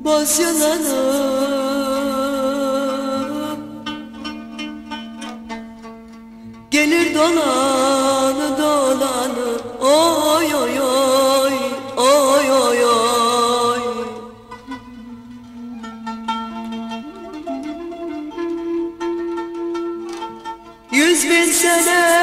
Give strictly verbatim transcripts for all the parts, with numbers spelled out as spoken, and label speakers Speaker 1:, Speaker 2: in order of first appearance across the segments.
Speaker 1: boz yılanı, gelir dolanı dolanı, oy oy oy, oy oy oy. Yüz bin sene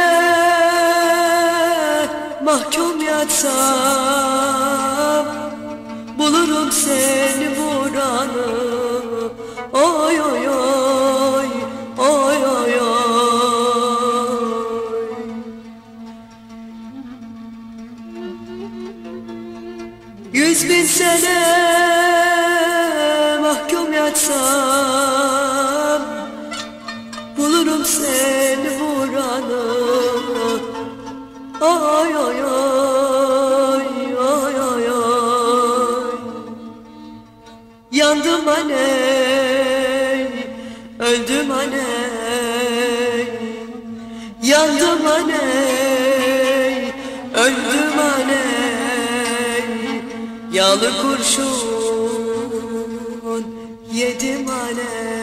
Speaker 1: mahkum yatsam, bulurum seni vuranı, oy oy oy, oy oy oy. Yüz bin sene mahkum yatsam, bulurum seni vuranı, oy oy oy, oy oy oy. Yandım aney, öldüm aney, yandım aney, öldüm aney, yağlı kurşun yedim aney.